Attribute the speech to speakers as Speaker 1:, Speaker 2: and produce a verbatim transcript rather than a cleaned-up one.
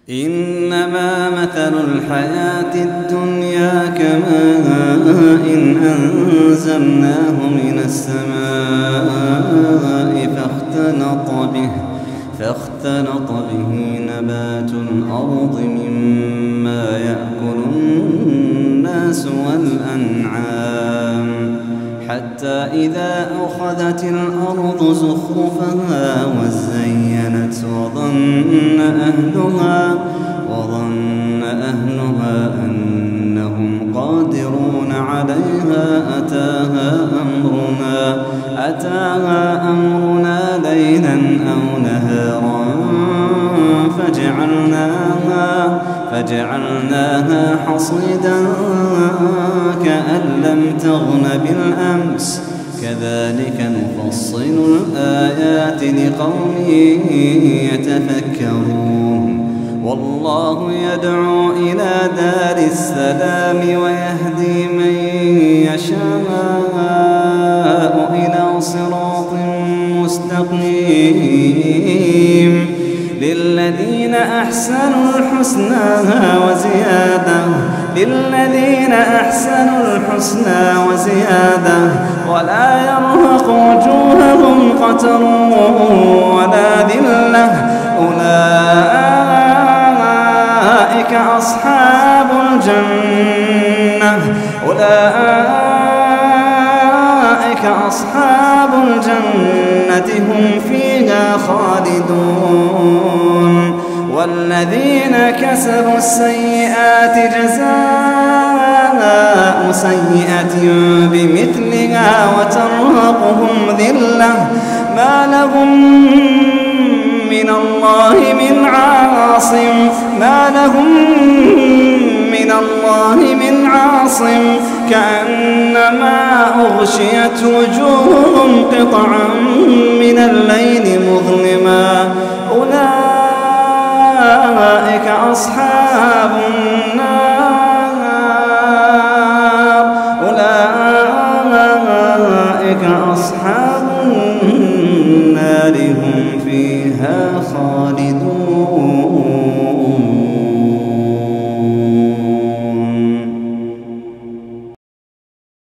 Speaker 1: إنما مثل الحياة الدنيا كماء إن أنزلناه من السماء فاختلط به فاختلط به نبات الأرض مما يأكل الناس والأنعام حتى إذا أخذت الأرض زخرفها وزينت وظن أهلها وظن أهلها أنهم قادرون عليها أتاها أمرنا أتاها أمرنا ليلا أو نهارا فجعلناها فجعلناها حصيدا كأن لم تغن بالأمس كذلك نفصل الآيات لقوم يتفكرون والله يدعو إلى دار السلام ويهدي من يشاء إلى صراط مستقيم للذين أحسنوا الحسنى وزيادة للذين أحسنوا الحسنى وزيادة ولا يرهق وجوههم قتر ولا ذلة أولئك أصحاب الجنة أولئك أصحاب الجنة هم فيها خالدون والذين كسبوا السيئات جزاء سيئة بمثلها وترهقهم ذلة ما لهم من الله من عاصم ما لهم من الله من عاصم كأنما أغشيت وجوههم قطعا من الليل مظلما أولئك أصحاب النار أولئك أصحاب النار هم فيها خالدون.